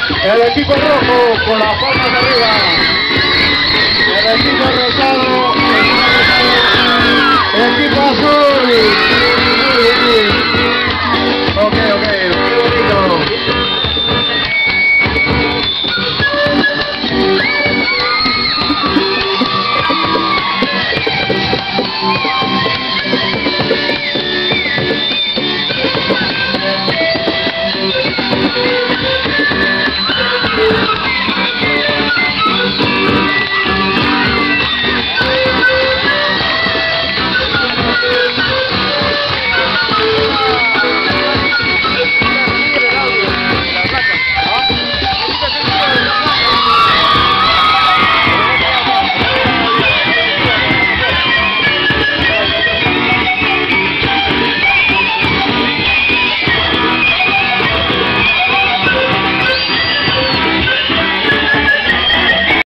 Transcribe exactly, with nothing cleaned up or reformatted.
El equipo rojo con las palmas arriba. El equipo rosado. El equipo azul.